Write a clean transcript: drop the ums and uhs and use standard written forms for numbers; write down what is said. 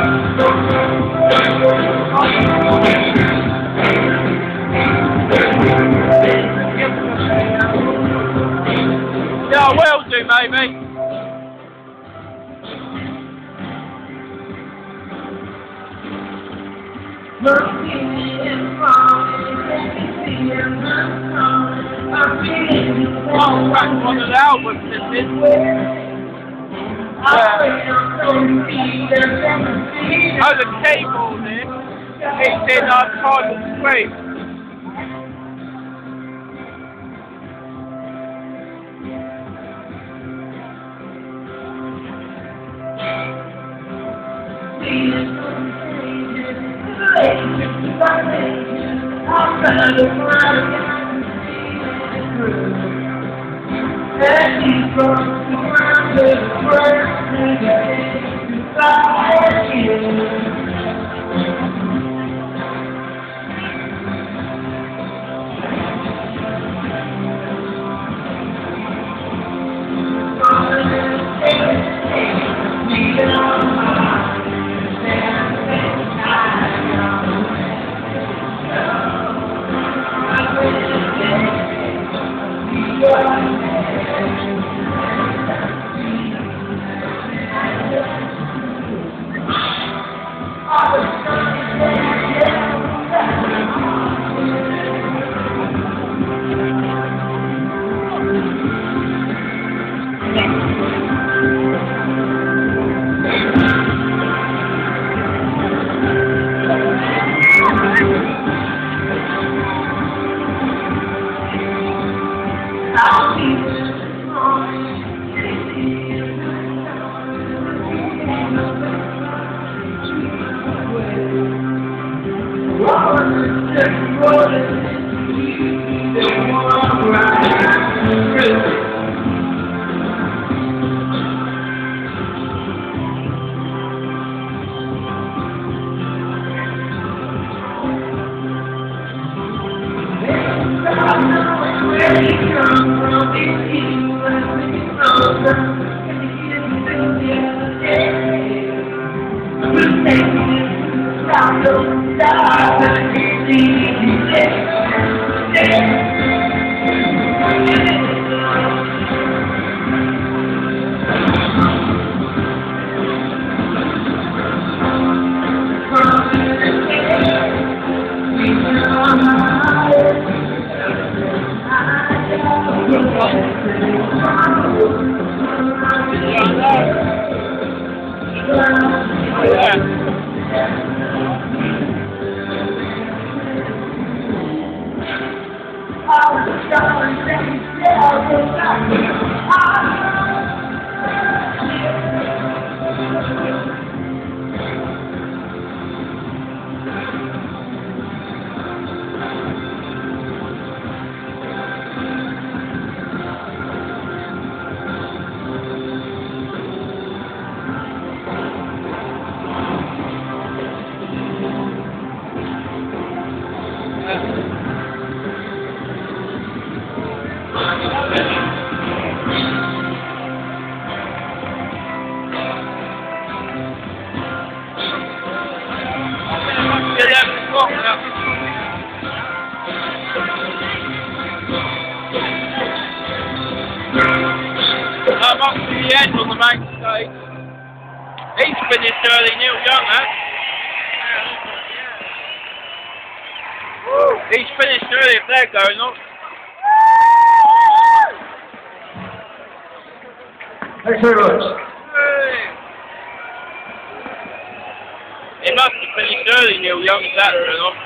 Yeah, I will do, maybe. I'll crack one of the albums, this is. Oh, the keyboard here. It's in our Primal Scream. I'm up to the end on the main stage. He's finished early, Neil Young, huh? He's finished early if they're going on. Thanks very much. He must have finished early, Neil Young, if that's going on.